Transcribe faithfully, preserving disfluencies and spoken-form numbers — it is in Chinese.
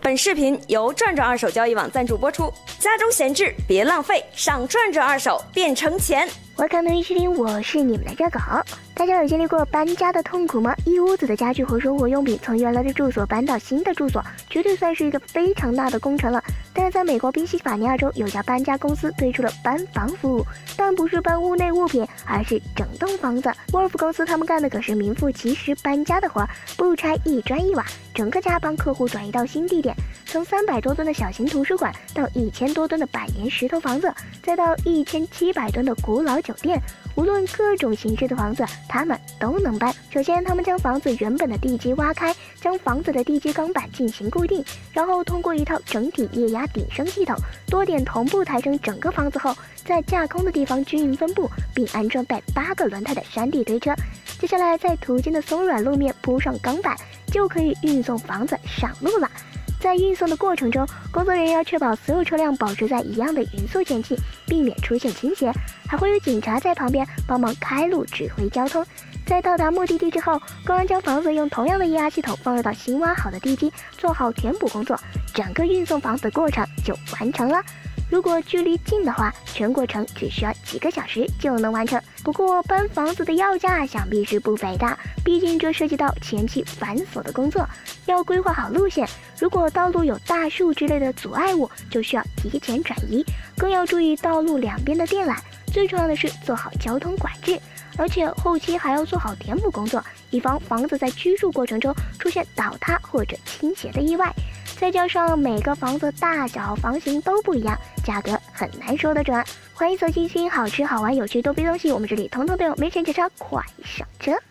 本视频由转转二手交易网赞助播出。家中闲置别浪费，上转转二手变成钱。 Welcome to 一七零，我是你们的热狗。大家有经历过搬家的痛苦吗？一屋子的家具和生活用品从原来的住所搬到新的住所，绝对算是一个非常大的工程了。但是在美国宾夕法尼亚州，有家搬家公司推出了搬房服务，但不是搬屋内物品，而是整栋房子。沃尔夫公司他们干的可是名副其实搬家的活，不拆一砖一瓦，整个家帮客户转移到新地点。从三百多吨的小型图书馆，到一千多吨的百年石头房子，再到一千七百吨的古老酒店，无论各种形式的房子，他们都能搬。首先，他们将房子原本的地基挖开，将房子的地基钢板进行固定，然后通过一套整体液压顶升系统，多点同步抬升整个房子后，在架空的地方均匀分布，并安装带八个轮胎的山地堆车。接下来，在途经的松软路面铺上钢板，就可以运送房子上路了。在运送的过程中，工作人员要确保所有车辆保持在一样的匀速前进，避免出现倾斜，还会有警察在旁边帮忙开路指挥交通。在到达目的地之后，工人将房子用同样的液压系统放入到新挖好的地基，做好填补工作，整个运送房子的过程就完成了。如果距离近的话，全过程只需要几个小时就能完成。不过搬房子的要价想必是不菲的，毕竟这涉及到前期繁琐的工作，要规划好路线。如果道路有大树之类的阻碍物，就需要提前转移，更要注意道路两边的电缆。最重要的是做好交通管制，而且后期还要做好填补工作，以防房子在居住过程中出现倒塌或者倾斜的意外。再加上每个房子大小房型都不一样，价格很难说得准。欢迎走进新好吃好玩有趣多逼东西，我们这里通通都有，没钱节操快上车。